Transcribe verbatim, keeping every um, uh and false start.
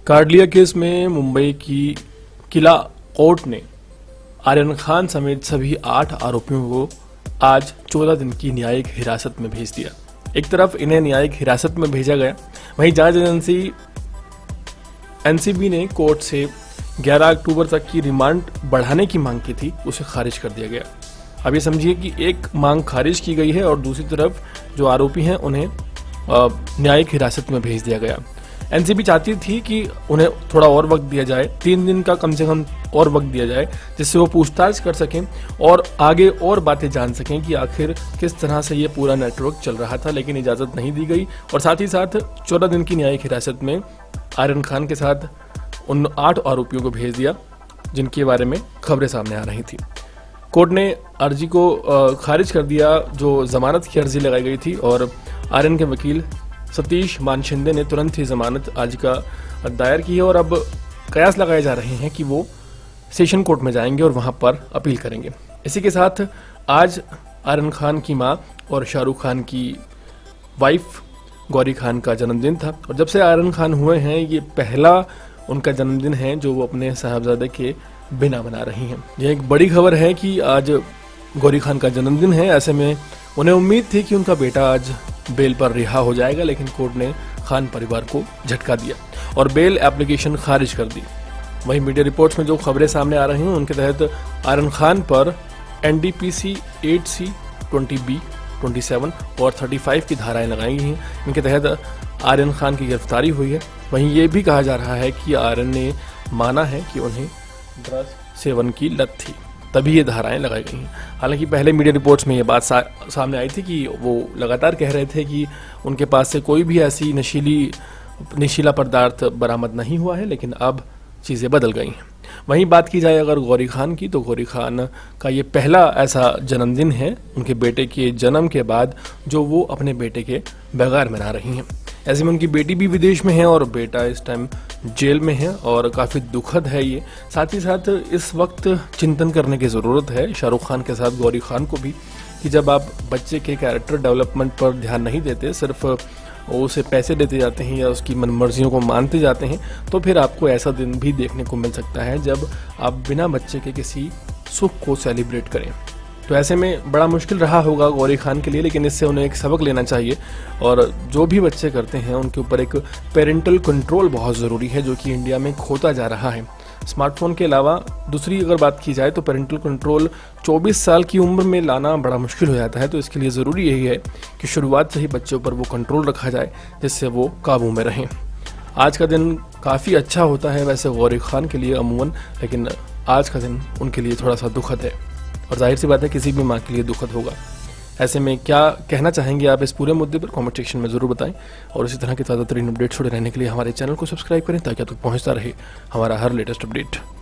Cardia case में मुंबई की किला court ने आर्यन खान समेत सभी आठ आरोपियों को आज चौदह दिन की न्यायिक हिरासत में भेज दिया। एक तरफ इन्हें न्यायिक हिरासत में भेजा गया, वहीं जांच एजेंसी एनसीबी ने कोर्ट से ग्यारह अक्टूबर तक की रिमांड बढ़ाने की मांग की थी, उसे खारिज कर दिया गया। अब ये समझिए कि एक मांग खारिज की गई है और दूसरी तरफ जो आरोपी हैं उन्हें न्यायिक हिरासत में भेज दिया गया। एनसीबी चाहती थी कि उन्हें थोड़ा और वक्त दिया जाए, तीन दिन का कम से कम और वक्त दिया जाए, जिससे वो पूछताछ कर सकें और आगे और बातें जान सकें कि आखिर किस तरह से ये पूरा नेटवर्क चल रहा था, लेकिन इजाज़त नहीं दी गई। और साथ ही साथ चौदह दिन की न्यायिक हिरासत में आर्यन खान के साथ उन आठ आरोपियों को भेज दिया जिनके बारे में खबरें सामने आ रही थी। कोर्ट ने अर्जी को खारिज कर दिया जो जमानत की अर्जी लगाई गई थी, और आर्यन के वकील सतीश मानशिंदे ने तुरंत ही जमानत आज का दायर की है और अब कयास लगाए जा रहे हैं कि वो सेशन कोर्ट में जाएंगे और वहां पर अपील करेंगे। इसी के साथ आज आर्यन खान की मां और शाहरुख खान की वाइफ गौरी खान का जन्मदिन था, और जब से आर्यन खान हुए हैं ये पहला उनका जन्मदिन है जो वो अपने साहबजादे के बिना मना रही हैं। यह एक बड़ी खबर है कि आज गौरी खान का जन्मदिन है। ऐसे में उन्हें उम्मीद थी कि उनका बेटा आज बेल पर रिहा हो जाएगा, लेकिन कोर्ट ने खान परिवार को झटका दिया और बेल एप्लीकेशन खारिज कर दी। वहीं मीडिया रिपोर्ट्स में जो खबरें सामने आ रही हैं उनके तहत आर्यन खान पर NDPC eight C, twenty B, twenty seven और थर्टी फाइव की धाराएं लगाई गई हैं। इनके तहत आर्यन खान की गिरफ्तारी हुई है। वहीं ये भी कहा जा रहा है कि आर्यन ने माना है कि उन्हें ड्रग्स सेवन की लत थी, तभी ये धाराएं लगाई गई हैं। हालांकि पहले मीडिया रिपोर्ट्स में ये बात सा, सामने आई थी कि वो लगातार कह रहे थे कि उनके पास से कोई भी ऐसी नशीली नशीला पदार्थ बरामद नहीं हुआ है, लेकिन अब चीज़ें बदल गई हैं। वहीं बात की जाए अगर गौरी खान की, तो गौरी खान का ये पहला ऐसा जन्मदिन है उनके बेटे के जन्म के बाद जो वो अपने बेटे के बगैर मना रही हैं। ऐसे में उनकी बेटी भी विदेश में है और बेटा इस टाइम जेल में है और काफ़ी दुखद है ये। साथ ही साथ इस वक्त चिंतन करने की ज़रूरत है शाहरुख खान के साथ गौरी खान को भी, कि जब आप बच्चे के कैरेक्टर डेवलपमेंट पर ध्यान नहीं देते, सिर्फ उसे पैसे देते जाते हैं या उसकी मनमर्जियों को मानते जाते हैं, तो फिर आपको ऐसा दिन भी देखने को मिल सकता है जब आप बिना बच्चे के किसी सुख को सेलिब्रेट करें। तो ऐसे में बड़ा मुश्किल रहा होगा गौरी खान के लिए, लेकिन इससे उन्हें एक सबक लेना चाहिए। और जो भी बच्चे करते हैं उनके ऊपर एक पेरेंटल कंट्रोल बहुत ज़रूरी है, जो कि इंडिया में खोता जा रहा है। स्मार्टफोन के अलावा दूसरी अगर बात की जाए तो पेरेंटल कंट्रोल चौबीस साल की उम्र में लाना बड़ा मुश्किल हो जाता है। तो इसके लिए ज़रूरी यही है कि शुरुआत से ही बच्चों पर वो कंट्रोल रखा जाए, जिससे वो काबू में रहें। आज का दिन काफ़ी अच्छा होता है वैसे गौरी खान के लिए अमूमन, लेकिन आज का दिन उनके लिए थोड़ा सा दुखद है, और जाहिर सी बात है किसी भी माँ के लिए दुखद होगा। ऐसे में क्या कहना चाहेंगे आप इस पूरे मुद्दे पर, कमेंट सेक्शन में ज़रूर बताएं। और इसी तरह के ताज़ा तरीन अपडेट छोड़े रहने के लिए हमारे चैनल को सब्सक्राइब करें ताकि आपको पहुंचता रहे हमारा हर लेटेस्ट अपडेट।